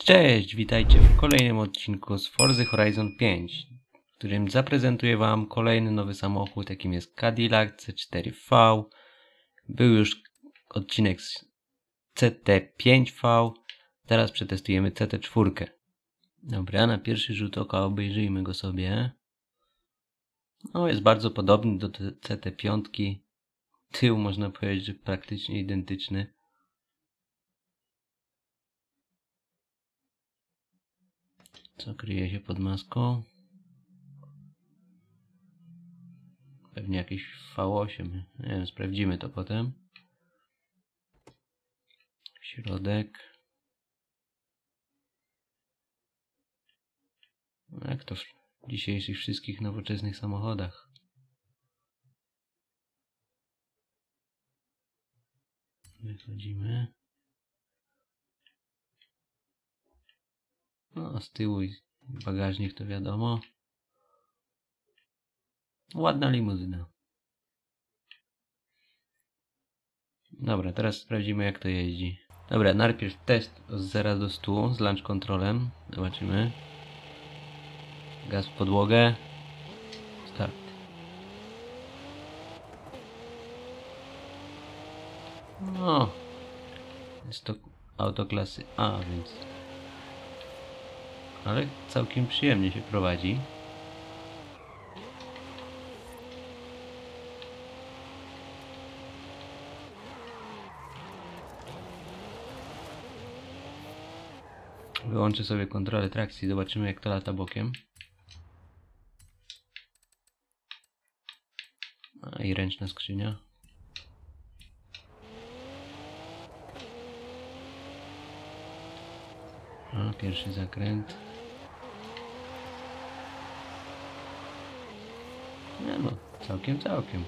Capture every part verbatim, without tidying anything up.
Cześć, witajcie w kolejnym odcinku z Forza Horizon pięć, w którym zaprezentuję wam kolejny nowy samochód, jakim jest Cadillac C cztery V. Był już odcinek z C T pięć V, teraz przetestujemy C T cztery. Dobra, na pierwszy rzut oka obejrzyjmy go sobie. No, jest bardzo podobny do C T pięć. Tył można powiedzieć, że praktycznie identyczny. Co kryje się pod maską? Pewnie jakiś V osiem. Nie wiem, sprawdzimy to potem. Środek. Jak to w dzisiejszych wszystkich nowoczesnych samochodach. Wychodzimy. No, z tyłu bagażnik to wiadomo. Ładna limuzyna. Dobra, teraz sprawdzimy, jak to jeździ. Dobra, najpierw test od zera do stu z launch controlem. Zobaczymy. Gaz w podłogę. Start. No. Jest to auto klasy A, więc... ale całkiem przyjemnie się prowadzi. Wyłączę sobie kontrolę trakcji, zobaczymy, jak to lata bokiem. A i ręczna skrzynia. A, pierwszy zakręt. Nie no, całkiem, całkiem.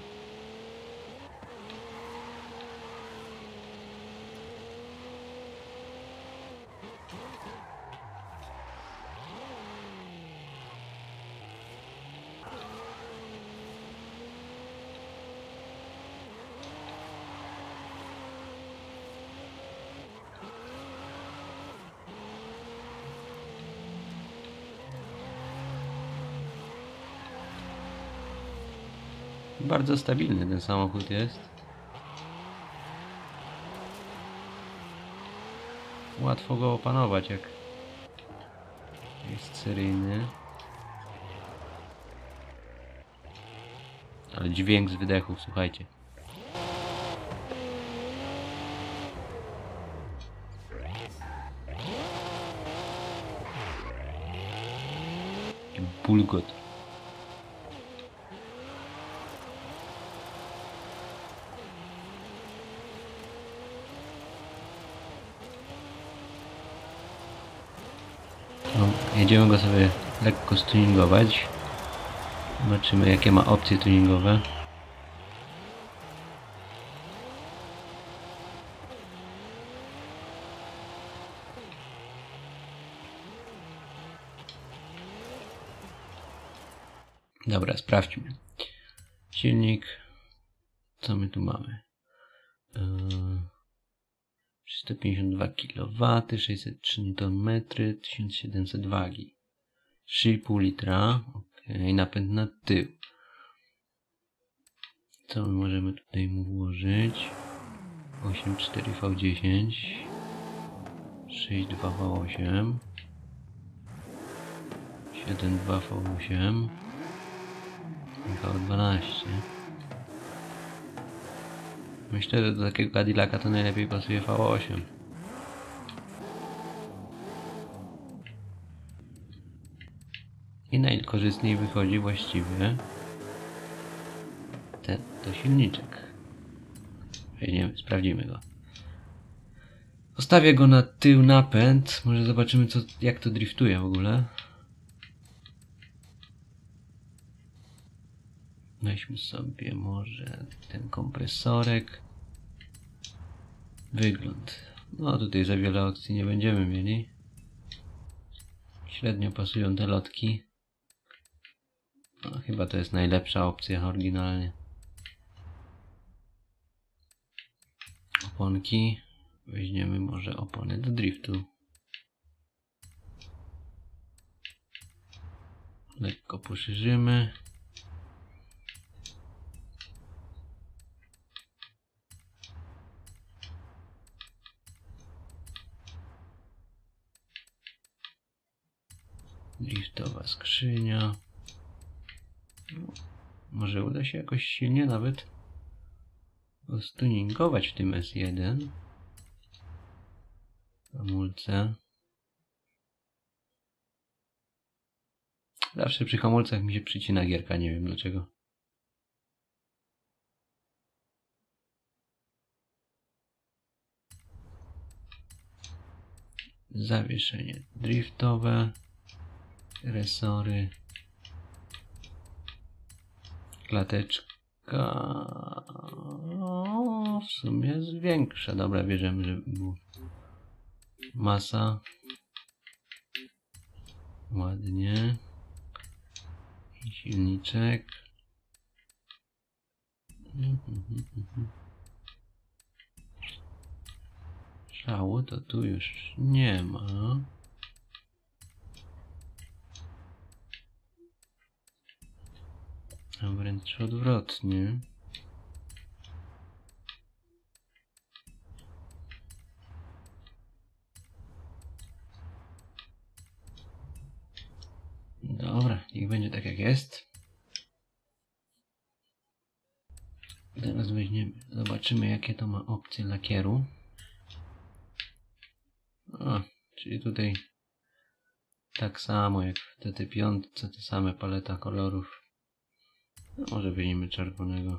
Bardzo stabilny ten samochód jest. Łatwo go opanować, jak jest seryjny. Ale dźwięk z wydechów, słuchajcie. I bulgot. No, jedziemy go sobie lekko stuningować. Zobaczymy, jakie ma opcje tuningowe. Dobra, sprawdźmy. Silnik. Co my tu mamy? Yy, trzysta pięćdziesiąt dwa kilowatów, sześćset trzy niutonmetry, tysiąc siedemset wagi. trzy i pół litra. Ok, napęd na tył. Co my możemy tutaj mu włożyć? osiem cztery V dziesięć, sześć dwa V osiem, siedem dwa V osiem, V dwanaście. Myślę, że do takiego Cadillaca to najlepiej pasuje V osiem. I najkorzystniej wychodzi właściwie ten to silniczek. Weźmiemy, sprawdzimy go. Postawię go na tył napęd. Może zobaczymy, co, jak to driftuje w ogóle. Weźmy sobie może ten kompresorek. Wygląd. No tutaj za wiele opcji nie będziemy mieli. Średnio pasują te lotki. No, chyba to jest najlepsza opcja oryginalnie. Oponki. Weźmiemy może opony do driftu. Lekko poszerzymy. Driftowa skrzynia. No, może uda się jakoś silnie nawet stuningować w tym S jeden. Hamulce. Zawsze przy hamulcach mi się przycina gierka, nie wiem dlaczego. Zawieszenie driftowe. Resory. Klateczka. O, w sumie jest większa. Dobra, bierzemy, żeby było. Masa. Ładnie. I silniczek. Szału to tu już nie ma. A wręcz odwrotnie. Dobra, niech będzie tak jak jest. Teraz weźmiemy, zobaczymy jakie to ma opcje lakieru. A, czyli tutaj tak samo jak w T T pięć, te same paleta kolorów. No, może weźmiemy czerwonego.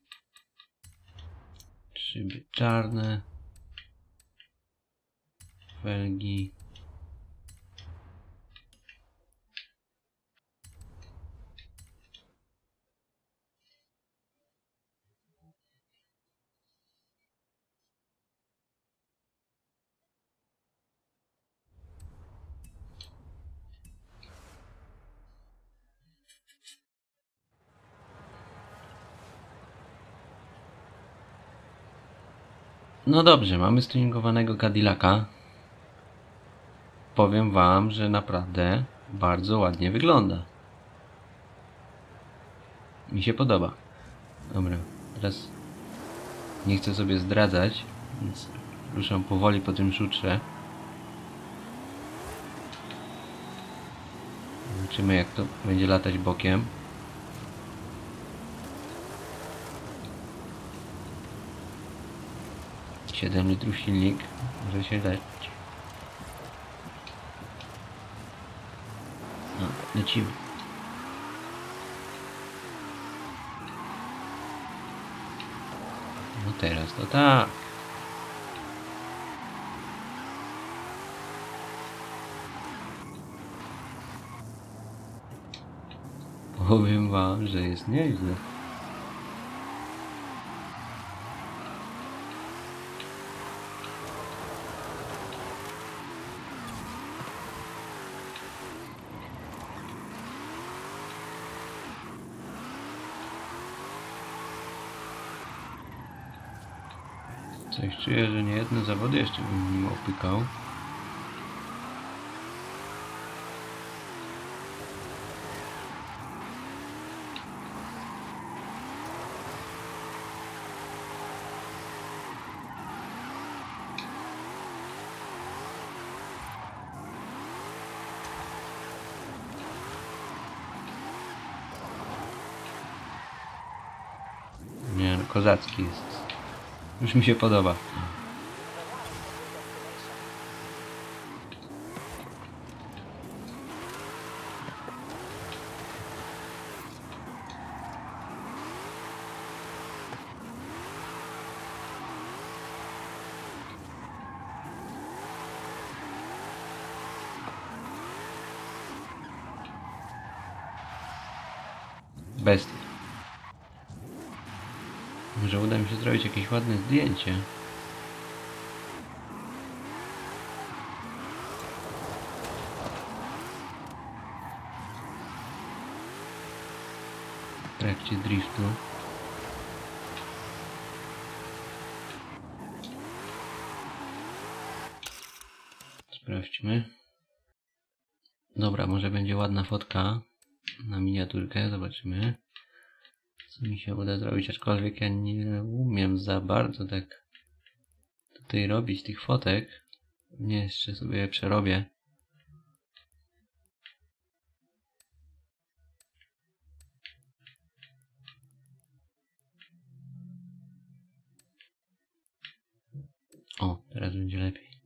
Szyby czarne. Felgi. No dobrze, mamy stuningowanego Cadillaca. Powiem wam, że naprawdę bardzo ładnie wygląda. Mi się podoba. Dobra, teraz nie chcę sobie zdradzać, więc ruszam powoli po tym szutrze. Zobaczymy jak to będzie latać bokiem. siedem litrów silnik, może się dać. No, lecimy. No teraz to tak. Powiem wam, że jest nieźle. Coś czuję, że nie jedne zawody jeszcze bym nim opykał. Nie no, kozacki jest. Już mi się podoba. Bestia. Może uda mi się zrobić jakieś ładne zdjęcie. W trakcie driftu. Sprawdźmy. Dobra, może będzie ładna fotka. na miniaturkę, zobaczymy co mi się uda zrobić, aczkolwiek ja nie umiem za bardzo tak tutaj robić tych fotek. Nie, jeszcze sobie je przerobię. O, teraz będzie lepiej.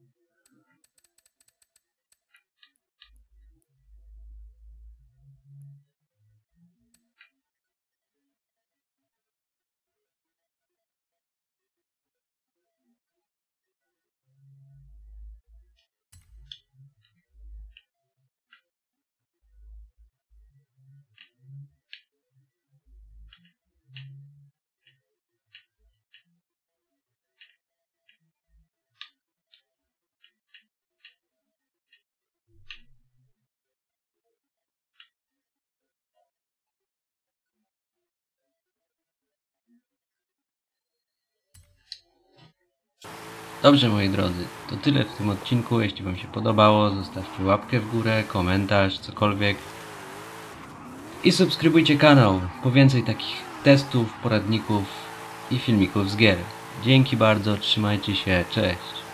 Dobrze, moi drodzy, to tyle w tym odcinku. Jeśli wam się podobało, zostawcie łapkę w górę, komentarz, cokolwiek. I subskrybujcie kanał po więcej takich testów, poradników i filmików z gier. Dzięki bardzo, trzymajcie się, cześć.